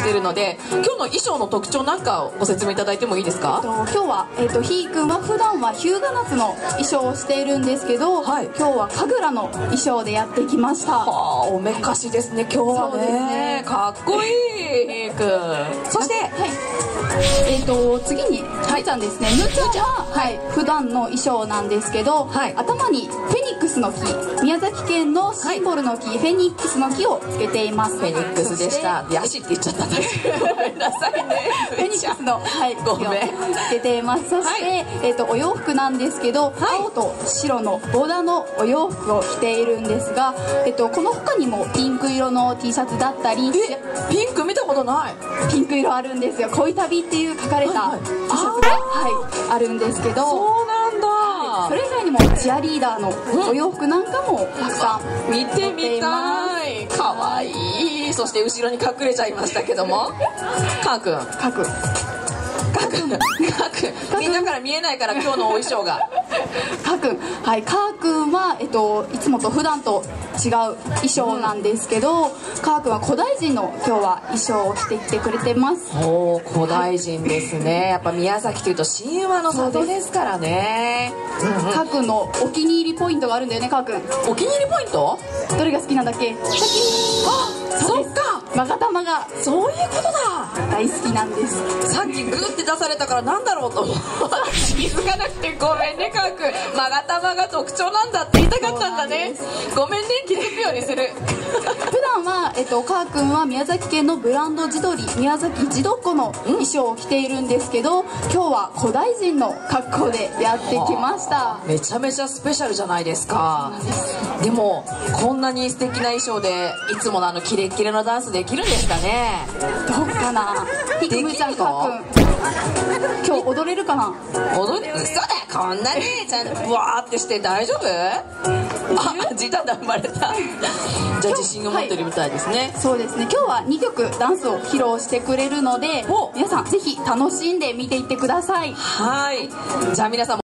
てるので、今日の衣装の特徴なんかをご説明いただいてもいいですか？ 今日は、ひーくんは普段は日向夏の衣装をしているんですけど、 はい、 今日は神楽の衣装でやってきました。 はあ、おめかしですね今日は ね。かっこいいひーくん。そして、はい、 次にむちゃんですね。むちゃんは、はい、普段の衣装なんですけど、はい、頭にフェニックスの木、宮崎県のシンボルの木、フェニックスの木をつけています。 フェニックスでした。ヤシって言っちゃったんですけど、ごめんなさいね。 フェニックスの、はい、 ごめん、 つけています。そして、はい、お洋服なんですけど、はい、青と白のボーダーのお洋服を着ているんですが、この他にもピンク色の T シャツだったり、 ピンク見たことない。 ピンク色あるんですよ。恋旅っていう書かれた T シャツが、はい、あるんですけど、 そうなんだ。 それ以外にもチアリーダーのお洋服なんかもたくさん見てみたい。かわいい。そして後ろに隠れちゃいましたけども、かーくん、みんなから見えないから今日のお衣装がかーくん、はい、かーくんは、いつもと普段と違う衣装なんですけど、かーくんは古代人の今日は衣装を着てきてくれてます。 おお、古代人ですね。やっぱ宮崎というと神話の里ですからね。 かーくんのお気に入りポイントがあるんだよね。かーくん、 お気に入りポイントどれが好きなんだっけ？ あ、そっか、 まがたまがそういうことだ。 大好きなんです。 さっきグーって出されたからなんだろうと思って気づかなくてごめんね。かーくん、まがたまが特徴なんだって言いたかったんだね。ごめんね、気づくようにする。 普段は、かーくんは宮崎県のブランド地鶏宮崎地どっこの衣装を着ているんですけど、今日は古代人の格好でやってきました。 めちゃめちゃスペシャルじゃないですか。でもこんなに素敵な衣装でいつものキレッキレのダンスできるんですかね？ どうかな。ひくむちゃん、かーくん、今日踊れるかな？ 踊れる？嘘だよ、こんなにちゃんとブワーってして大丈夫？あ、時短だ、生まれた。じゃあ自信を持ってるみたいですね。はい、 そうですね。今日は2曲ダンスを披露してくれるので、皆さんぜひ楽しんで見ていってください。 はい、じゃあ皆さん